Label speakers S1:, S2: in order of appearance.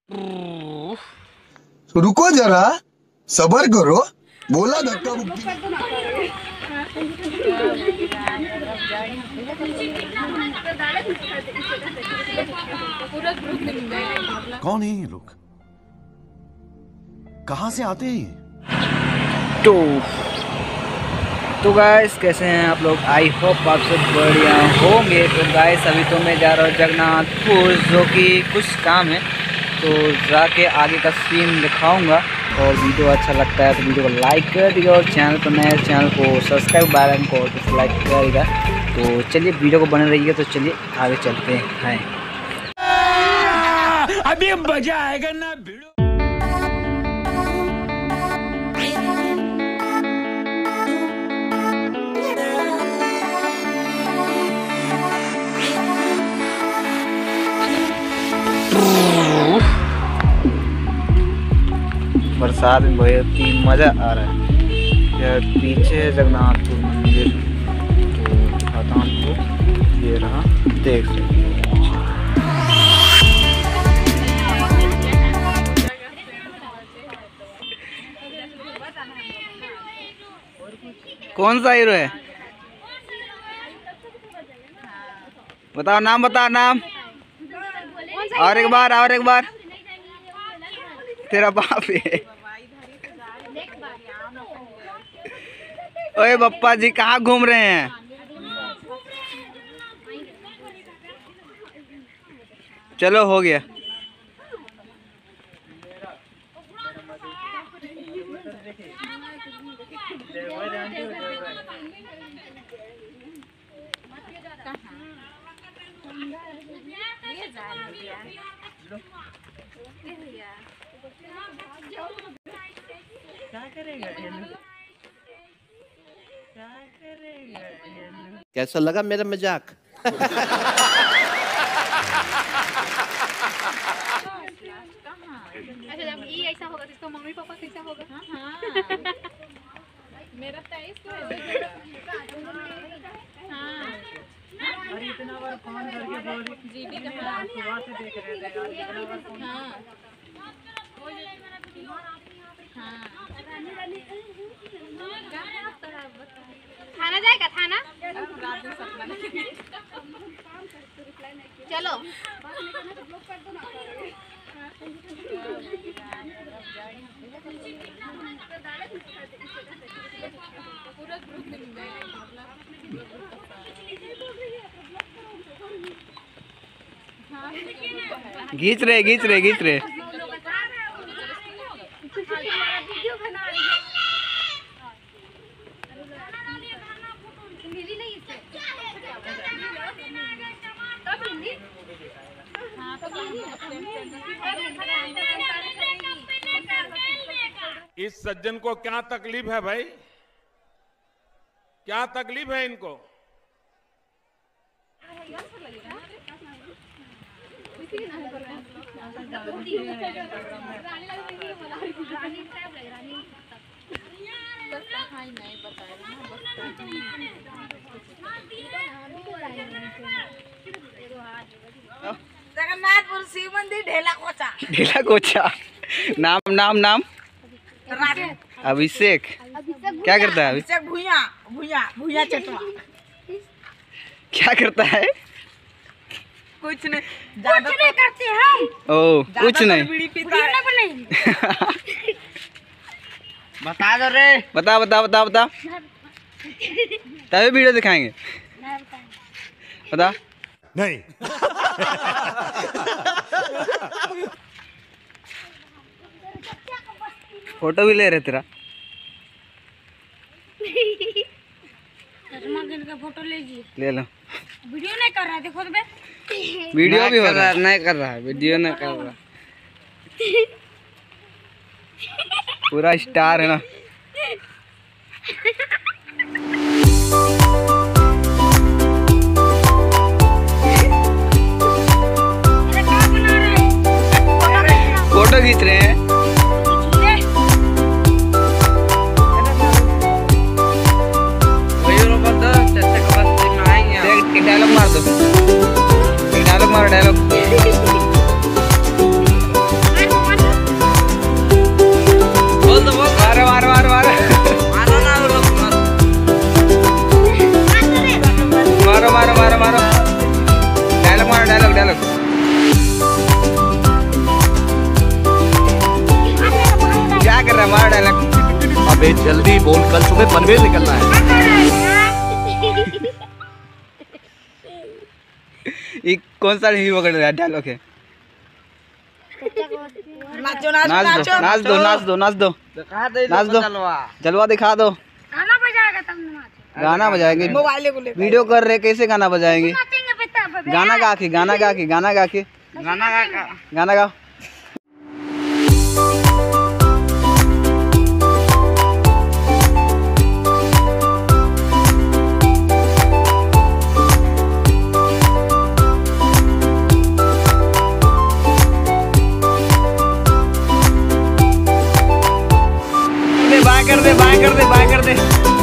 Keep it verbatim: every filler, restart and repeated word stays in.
S1: रुको जरा, सबर करो, बोला धक्का मुक्की।
S2: कौन है ये लोग, कहां से आते हैं?
S3: तो तो गाइस कैसे हैं आप लोग? आई होप आप सब बढ़िया होंगे। तो गाइस अभी तो मैं जा रहा हूँ जगन्नाथपुर, जो कि कुछ काम है, तो जाके आगे का सीन दिखाऊंगा। और वीडियो अच्छा लगता है तो वीडियो को लाइक कर दीजिएगा, और चैनल पर नए चैनल को सब्सक्राइब बेल आइकन को और लाइक करिएगा। तो चलिए वीडियो को बने रहिए। तो चलिए आगे चलते हैं।
S2: अभी मजा आएगा ना भिड़ो।
S3: बरसात में बहुत ही मज़ा आ रहा है। यह पीछे है जगन्नाथपुर मंदिर, तो दिखाता हूँ आपको। ये रहा, देख सकते हैं। कौन सा हीरो है? बताओ नाम, बताओ नाम। और एक बार, और एक बार। तेरा बाप है। ओए बप्पा जी कहाँ घूम रहे हैं? चलो हो गया। क्या करेगा ये लोग? क्या करेगा ये लोग?
S4: कैसा लगा मेरा मजाक?
S5: अच्छा जब ये ऐसा होगा तो इसका मम्मी पापा कैसा होगा? हाँ हाँ मेरा तेईस को है। हाँ
S3: अरे इतना बार फोन करके बोल रही
S5: जी भी कहाँ
S3: सुबह से देख रहे थे यार, इतना बार फोन।
S5: हाँ हाँ थाना जाएगा, थाना चलो।
S3: घींच रहे घींच रहे घींच रहे
S6: इस सज्जन को क्या तकलीफ है भाई? क्या तकलीफ है इनको?
S7: जगन्नाथपुर शिव मंदिर ढेला कोचा।
S3: ढेला कोचा। नाम नाम नाम अभिषेक। क्या करता है
S7: अभिषेक? भुइया भुइया भुइया चटवा।
S3: क्या करता है?
S7: कुछ नहीं, कुछ नहीं करते हम।
S3: ओ कुछ नहीं।
S7: बीड़ी पीता है।
S3: बता दो रे। बता बता बता बता तभी वीडियो दिखाएंगे। बता।
S2: नहीं।
S3: फोटो भी ले रहे तेरा।
S5: का फोटो लीजिए।
S3: ले लो।
S5: वीडियो नहीं कर रहा है, देखो तो बे।
S3: वीडियो भी हो रहा है, नहीं कर रहा है, वीडियो नहीं कर रहा। पूरा स्टार है ना। फोटो खींच रहे हैं। डायलॉग मार दो, डायलॉग मारो, डायलॉग।
S4: अबे जल्दी बोल, कल सुबह पनवेल निकलना है।
S3: ये कौन सा हीरो का डायलॉग है?
S7: नाचो
S3: नाच
S7: नाचो
S3: दो नाच दो नाच दो नाच दो नाच दो, जलवा दिखा दो।
S5: गाना बजाएगा तब नाचो।
S3: गाना बजाएंगे,
S7: मोबाइल को लेकर
S3: वीडियो कर रहे, कैसे गाना बजाएंगे?
S5: नाचेंगे बेटा बबे।
S3: गाना गा के गाना गा के गाना गा के
S7: गाना गा
S3: गाना गाओ। बाय कर दे बाय कर दे बाय कर दे।